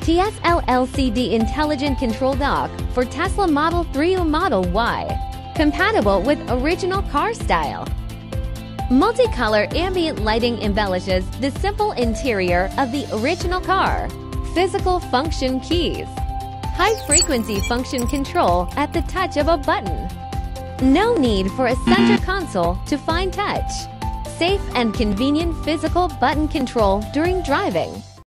TSL LCD Intelligent Control Dock for Tesla Model 3 or Model Y. Compatible with original car style. Multicolor ambient lighting embellishes the simple interior of the original car. Physical function keys. High-frequency function control at the touch of a button. No need for a center console to fine touch. Safe and convenient physical button control during driving.